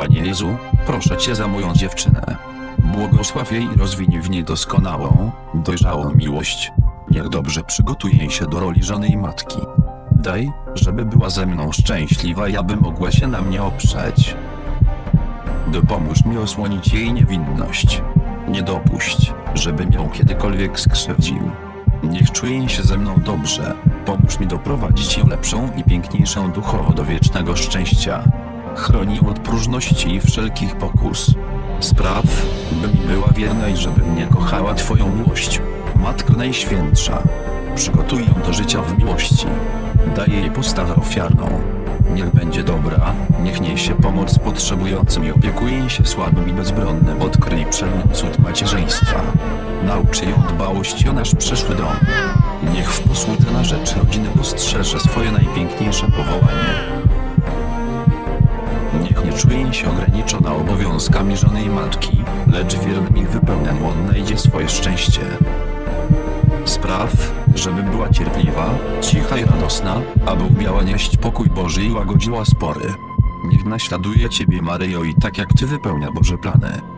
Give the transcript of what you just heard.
Panie Jezu, proszę Cię za moją dziewczynę. Błogosław jej i rozwiń w niej doskonałą, dojrzałą miłość. Niech dobrze przygotuje jej się do roli żony i matki. Daj, żeby była ze mną szczęśliwa i aby mogła się na mnie oprzeć. Dopomóż mi osłonić jej niewinność. Nie dopuść, żebym ją kiedykolwiek skrzywdził. Niech czuje się ze mną dobrze. Pomóż mi doprowadzić ją lepszą i piękniejszą duchowo do wiecznego szczęścia. Chroni ją od próżności i wszelkich pokus. Spraw, by mi była wierna i żeby mnie kochała Twoją miłość. Matko Najświętsza, przygotuj ją do życia w miłości. Daj jej postawę ofiarną. Niech będzie dobra, niech niesie pomoc potrzebującym i opiekuje się słabym i bezbronnym. Odkryj przed nią cud macierzyństwa. Naucz ją dbałości o nasz przyszły dom. Niech w posłudze na rzecz rodziny postrzeże swoje najpiękniejsze powołanie. Niech nie czuje się ograniczona obowiązkami żony i matki, lecz wiernym ich wypełnieniu odnajdzie swoje szczęście. Spraw, żeby była cierpliwa, cicha i radosna, aby umiała nieść pokój Boży i łagodziła spory. Niech naśladuje Ciebie, Maryjo, i tak jak Ty wypełnia Boże plany.